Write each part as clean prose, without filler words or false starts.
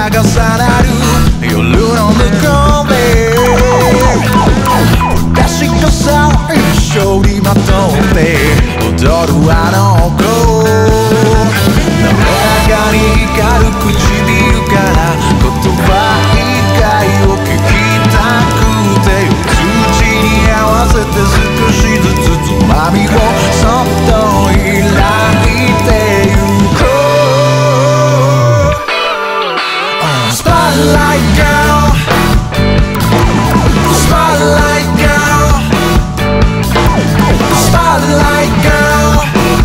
が重なる夜の向こうで私とさ一緒にまとって踊るあの子滑らかに光る唇から言葉以外を聞きたくて通知に合わせて少しずつつまみをそっと開いてゆこう Spotlight girl Spotlight girl Spotlight girl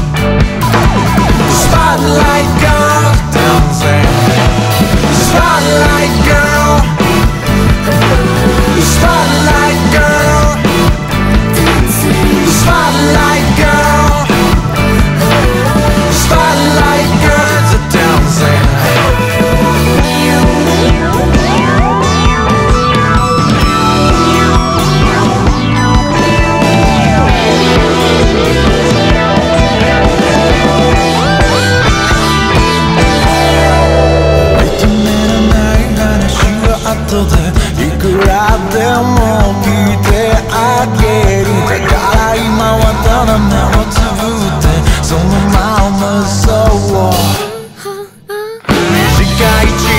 Spotlight girl dancing Spotlight girl Spotlight girl Spotlight girl Spotlight girls are dancing後でいくらでも聞いてあげるだから今はただ目をつぶってそのままそう短い